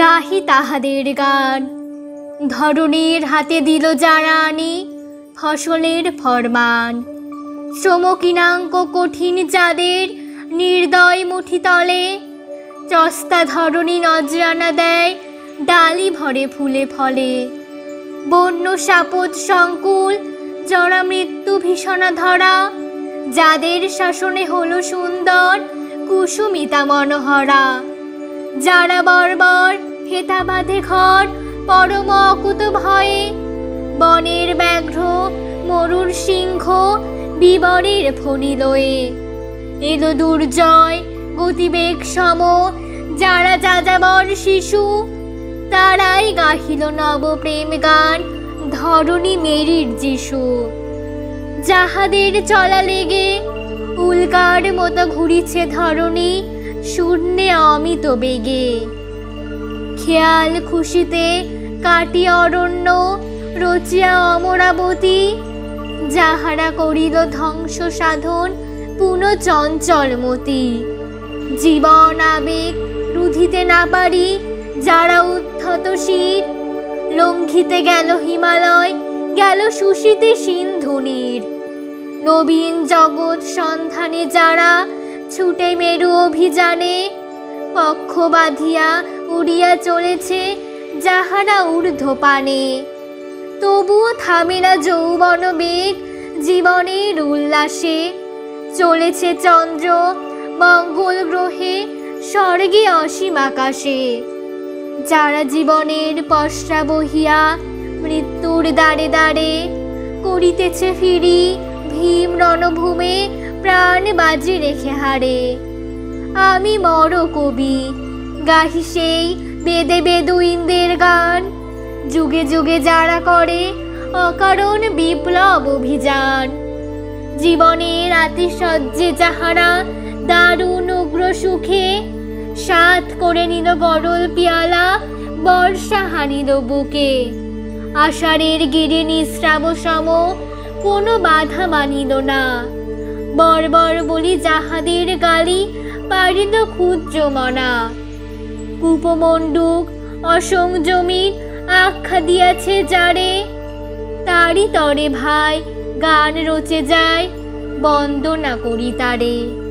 গাহি তাহাদের গান। ধরণীর হাতে দিল যারা আনি ফসলের ফরমান। শ্রমকিনাঙ্ক কঠিন যাদের নির্দয় মুঠি তলে, চস্তা ধরণী নজরানা দেয় ডালি ভরে ফুলে ফলে। বন্য সাপদ সংকুল জরা মৃত্যু ভীষণা ধরা, যাদের শাসনে হলো সুন্দর কুসুমিতা মনোহরা। যারা বর্বর হেতা বাঁধে ঘর পরম অকুত ভয়ে, বনের ব্যাঘ্র মরুর সিংহ বিবরের ফণি লয়ে। এলো দুর্জয় গতিবেগ সম যারা যাযাবর শিশু, তারাই গাহিল নব প্রেম গান ধরণী মেরির যিশু। যাহাদের চলা লেগে উল্কার মতো ঘুরিছে ধরণী শূন্যে অমিত বেগে। খেয়াল খুশিতে কাটি অরণ্য রচিয়া অমরাবতী, যাহারা করিল ধ্বংস সাধন পুনঃ চঞ্চলমতি। জীবন আবেগ রুধিতে না পারি যারা উদ্ধত শীত, লঙ্ঘিতে গেল হিমালয় গেল শুষিতে সিন্ধু নীর। নবীন জগৎ সন্ধানে যারা ছুটে মেরু অভিযানে, পক্ষ বাঁধিয়া উড়িয়া চলেছে যাহারা ঊর্ধ্বপানে। তবুও থামে না যৌবন বেগ জীবনের উল্লাসে, চলেছে চন্দ্র মঙ্গল গ্রহে স্বর্গে অসীম আকাশে। যারা জীবনের পশ্রা বহিয়া মৃত্যুর দ্বারে দ্বারে, করিতেছে ফিরি ভীম রণভূমে প্রাণ বাজি রেখে হারে। আমি মর কবি গাহি সেই বেদে বেদুইনদের গান, যুগে যুগে যারা করে অকারণ বিপ্লব অভিযান। জীবনের আতিশয্যে যাহারা দারুণ উগ্র সুখে, সাথ করে নিল গরল পিয়ালা বর্ষা হানিল বুকে। আষাঢ়ের গিরি নিঃস্রাব সম কোনো বাধা মানিল না, বর্বর বলি যাহাদের গালি পারিল ক্ষুদ্র মনা। কূপমণ্ডুক অসংযমীর আখ্যা দিয়াছে যারে, তারি তরে ভাই গান রচে যায় বন্দনা করি তারে।